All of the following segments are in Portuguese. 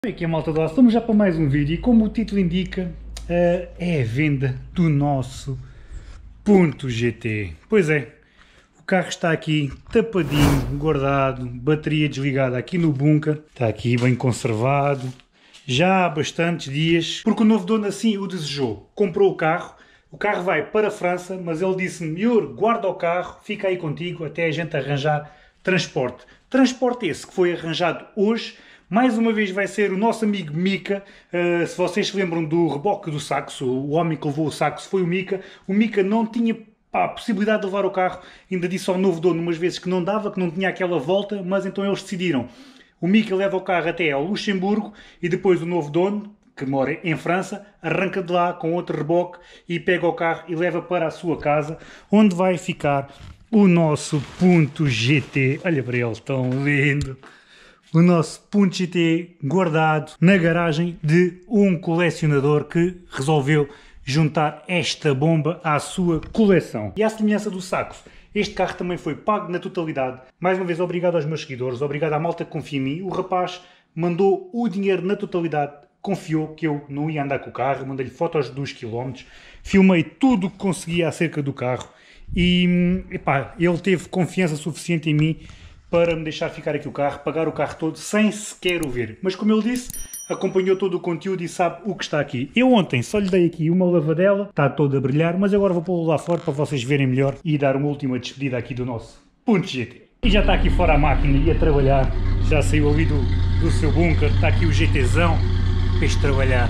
Aqui é a malta do aço, estamos já para mais um vídeo e como o título indica, é a venda do nosso Punto GT. Pois é, o carro está aqui tapadinho, guardado, bateria desligada aqui no bunker, está aqui bem conservado, já há bastantes dias, porque o novo dono assim o desejou, comprou o carro vai para a França, mas ele disse-me, Yuri, guarda o carro, fica aí contigo até a gente arranjar transporte. Transporte esse que foi arranjado hoje. Mais uma vez vai ser o nosso amigo Mika. Se vocês se lembram do reboque do Saxo, o homem que levou o Saxo foi o Mika. O Mika não tinha a possibilidade de levar o carro, ainda disse ao novo dono umas vezes que não dava, que não tinha aquela volta, mas então eles decidiram. O Mika leva o carro até ao Luxemburgo e depois o novo dono, que mora em França, arranca de lá com outro reboque e pega o carro e leva para a sua casa, onde vai ficar o nosso Punto GT. Olha para ele, tão lindo! O nosso Punto GT guardado na garagem de um colecionador que resolveu juntar esta bomba à sua coleção. E à semelhança do Saxo, este carro também foi pago na totalidade. Mais uma vez, obrigado aos meus seguidores, obrigado à malta que confia em mim. O rapaz mandou o dinheiro na totalidade, confiou que eu não ia andar com o carro, mandei-lhe fotos dos quilómetros, filmei tudo o que conseguia acerca do carro e epá, ele teve confiança suficiente em mim para me deixar ficar aqui o carro, pagar o carro todo sem sequer o ver. Mas como ele disse, acompanhou todo o conteúdo e sabe o que está aqui. Eu ontem só lhe dei aqui uma lavadela, está todo a brilhar, mas agora vou pô-lo lá fora para vocês verem melhor e dar uma última despedida aqui do nosso Punto GT. E já está aqui fora a máquina e a trabalhar, já saiu ali do seu bunker, está aqui o GTzão, fez trabalhar.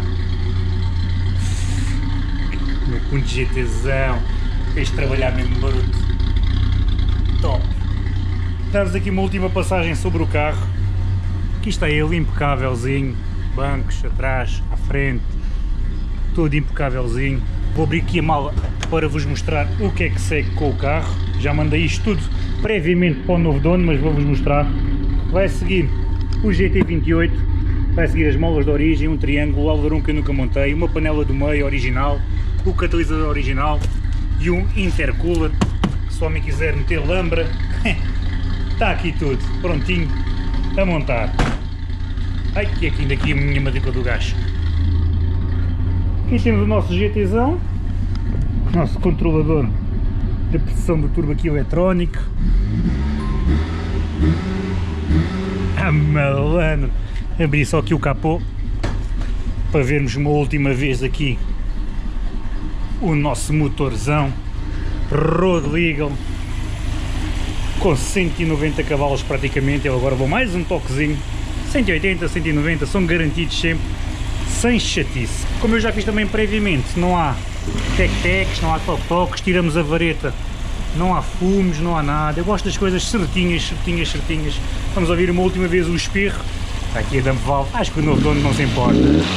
O meu Punto GTzão, fez trabalhar mesmo bruto. Top! Dar-vos aqui uma última passagem sobre o carro. Aqui está ele, impecávelzinho, bancos atrás, à frente, tudo impecávelzinho. Vou abrir aqui a mala para vos mostrar o que é que segue com o carro. Já mandei isto tudo previamente para o novo dono, mas vou-vos mostrar. Vai seguir o GT28, vai seguir as molas de origem, um triângulo, o aileron que eu nunca montei, uma panela do meio original, o catalisador original e um intercooler, se o homem quiser meter lambra. Está aqui tudo, prontinho a montar. Ai, que aqui ainda aqui a minha matrícula do gajo. Aqui temos o nosso GTzão, o nosso controlador de pressão do turbo aqui eletrónico. Ah, malandro! Abri só aqui o capô para vermos uma última vez aqui o nosso motorzão road legal com 190 cavalos praticamente. Eu agora vou mais um toquezinho, 180, 190, são garantidos sempre, sem chatice. Como eu já fiz também previamente, não há tec-tecs, não há toques, tiramos a vareta, não há fumos, não há nada. Eu gosto das coisas certinhas, certinhas, certinhas. Vamos ouvir uma última vez o espirro. Está aqui a dump valve, acho que o novo dono não se importa.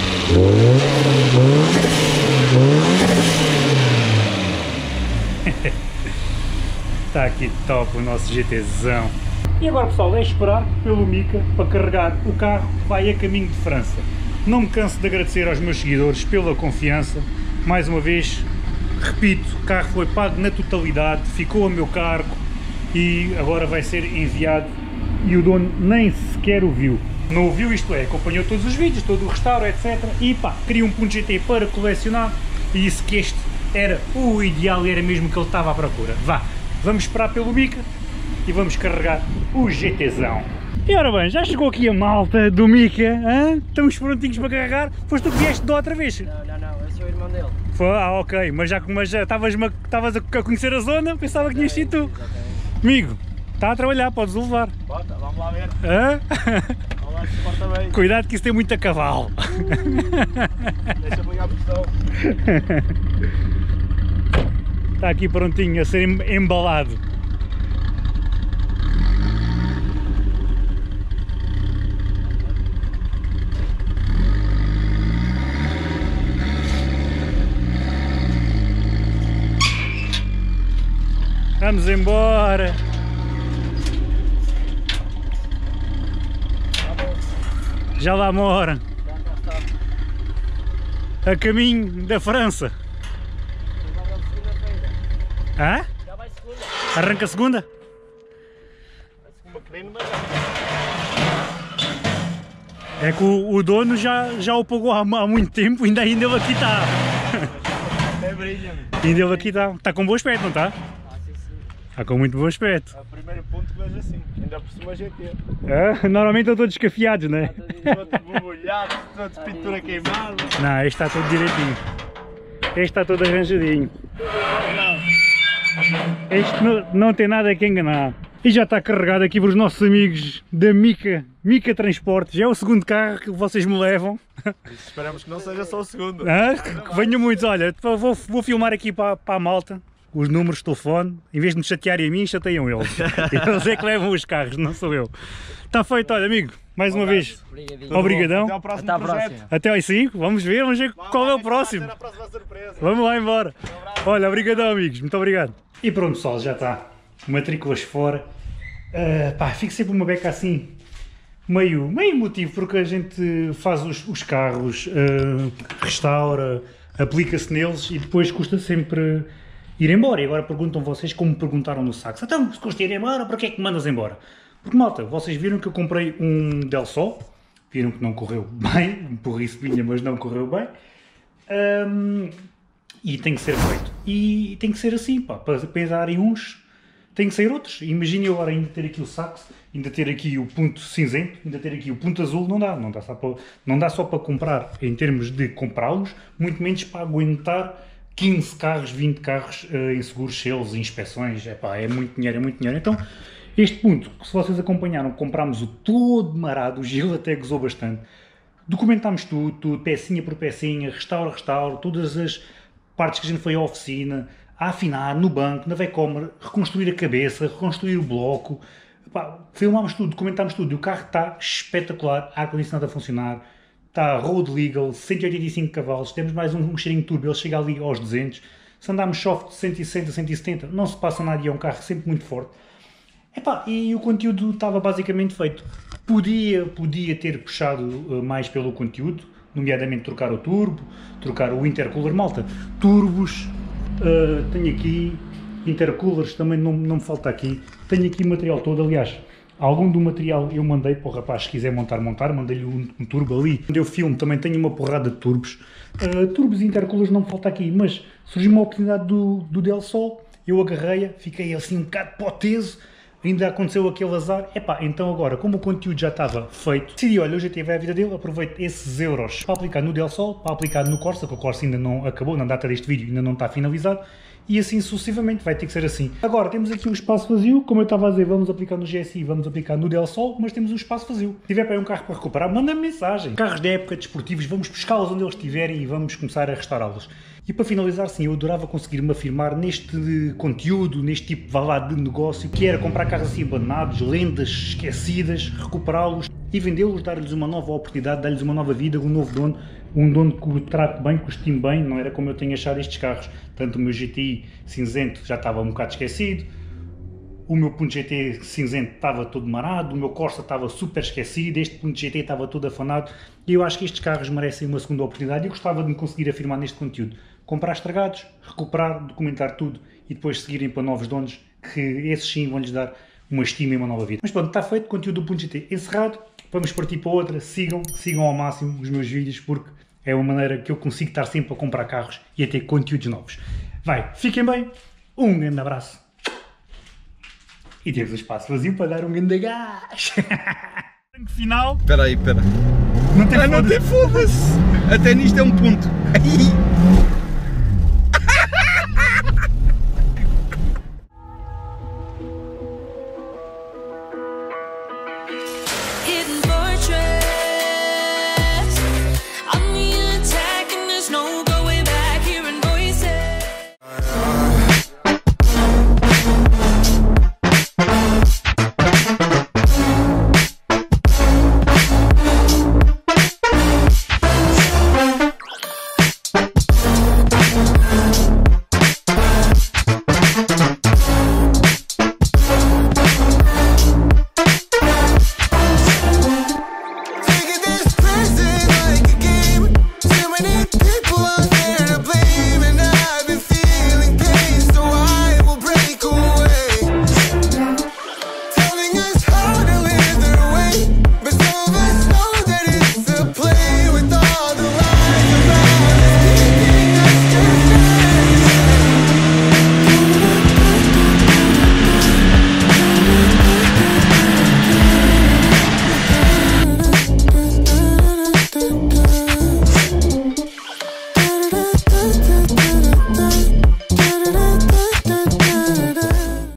Está aqui top o nosso GTzão. E agora pessoal, é esperar pelo Mika para carregar o carro que vai a caminho de França. Não me canso de agradecer aos meus seguidores pela confiança. Mais uma vez, repito, o carro foi pago na totalidade, ficou a meu cargo e agora vai ser enviado e o dono nem sequer o viu. Não o viu, isto é, acompanhou todos os vídeos, todo o restauro, etc. E pá, queria um Punto GT para colecionar e disse que este era o ideal e era mesmo que ele estava à procura. Vá! Vamos esperar pelo Mika e vamos carregar o GTzão. E ora bem, já chegou aqui a malta do Mika, hein? Estamos prontinhos para carregar. Foste tu que vieste de outra vez? Não, eu sou o irmão dele. Foi? Ah, ok, mas já estavas a conhecer a zona, pensava que tinhas sido tu. Amigo, está a trabalhar, podes o levar. Bota, vamos lá ver. Hã? Vamos lá se porta bem. Cuidado que isso tem muito a cavalo. Deixa-me ligar a pressão. Está aqui prontinho a ser embalado. Vamos embora. Já lá mora. A caminho da França. Hã? Já vai segunda. Arranca segunda? Vai segunda pequeno, mas É que o dono já o pagou há muito tempo, ainda ele aqui está. Até brilha, meu. Ainda ele aqui está. Está com bom aspecto, não está? Sim, sim. Está com muito bom aspecto. É o primeiro ponto que vejo assim, ainda por cima GT. É? Normalmente estão todos descafiados, não é? Todo borbulhado, todo de pintura queimada. Não, este está todo direitinho. Este está todo arranjadinho. Este não tem nada que enganar. E já está carregado aqui para os nossos amigos da Mica Transportes. É o segundo carro que vocês me levam. Esperamos que não seja só o segundo. Ah, que venham muitos. Olha, vou filmar aqui para a malta os números de telefone. Em vez de me chatearem a mim, chateiam eles. Eles é que levam os carros, não sou eu. Está feito, olha amigo, mais uma vez. Obrigadão. Até ao próximo Até à projeto. próxima. Até às 5, vamos ver qual é o próximo. Vai ser a próxima surpresa. Vamos lá embora. Olha, obrigadão amigos, muito obrigado. E pronto pessoal, já está. Matrículas fora. Pá, fico sempre uma beca assim, meio emotivo, porque a gente faz os carros, restaura, aplica-se neles e depois custa sempre ir embora. E agora perguntam vocês, como me perguntaram no Saxo, então se custa ir embora, para que é que mandas embora? Porque malta, vocês viram que eu comprei um Del Sol, viram que não correu bem, por isso vinha, mas não correu bem. E tem que ser feito. E tem que ser assim, pá, para pensarem uns, tem que sair outros. Imaginem agora ainda ter aqui o Saxo, ainda ter aqui o ponto cinzento, ainda ter aqui o ponto azul, não dá só para comprar em termos de comprá-los, muito menos para aguentar 15 carros, 20 carros em seguros, selos, inspeções, é muito dinheiro, Então, este ponto, se vocês acompanharam, comprámos o todo marado, o Gil até gozou bastante, documentámos tudo, pecinha por pecinha, restauro, todas as partes que a gente foi à oficina, a afinar, no banco, na Vecomer, reconstruir a cabeça, reconstruir o bloco, filmámos tudo, documentámos tudo, e o carro está espetacular, ar-condicionado a funcionar, está road legal, 185 cavalos, temos mais um cheirinho de turbo, ele chega ali aos 200, se andarmos soft de 160, 170, não se passa nada e é um carro sempre muito forte. E o conteúdo estava basicamente feito. Podia ter puxado mais pelo conteúdo, nomeadamente trocar o turbo, trocar o intercooler, malta, turbos, tenho aqui, intercoolers também não me falta aqui, tenho aqui o material todo, aliás, algum do material eu mandei para o rapaz, se quiser montar, mandei-lhe um turbo ali, onde eu filmo também tenho uma porrada de turbos, turbos e intercoolers não me falta aqui, mas surgiu uma oportunidade do Del Sol, eu agarrei-a, fiquei assim um bocado para o teso, ainda aconteceu aquele azar, então agora, como o conteúdo já estava feito, decidi, olha, hoje tive a vida dele, aproveito esses euros para aplicar no Del Sol, para aplicar no Corsa, que o Corsa ainda não acabou, na data deste vídeo ainda não está finalizado, e assim sucessivamente, vai ter que ser assim. Agora, temos aqui um espaço vazio, como eu estava a dizer, vamos aplicar no GSI, vamos aplicar no Del Sol, mas temos um espaço vazio. Se tiver para aí um carro para recuperar, manda-me mensagem. Carros de época, desportivos, vamos buscá-los onde eles estiverem e vamos começar a restaurá-los. E para finalizar, sim, eu adorava conseguir-me afirmar neste conteúdo, neste tipo de negócio, que era comprar carros assim abandonados, lendas, esquecidas, recuperá-los e vendê-los, dar-lhes uma nova oportunidade, dar-lhes uma nova vida, um novo dono, um dono que o trate bem, que o estime bem, não era como eu tenho achado estes carros. Tanto o meu GTI cinzento já estava um bocado esquecido, o meu ponto GT cinzento estava todo marado, o meu Corsa estava super esquecido, este ponto GT estava todo afanado, e eu acho que estes carros merecem uma segunda oportunidade e eu gostava de me conseguir afirmar neste conteúdo. Comprar estragados, recuperar, documentar tudo e depois seguirem para novos donos, que esses sim vão-lhes dar uma estima e uma nova vida. Mas pronto, está feito, conteúdo do ponto GT encerrado, vamos partir para outra, sigam ao máximo os meus vídeos, porque é uma maneira que eu consigo estar sempre a comprar carros e a ter conteúdos novos. Fiquem bem, um grande abraço. E temos o espaço vazio para dar um grande gás. Final. Espera. Não tem Não tem foda-se. Até nisto é um ponto.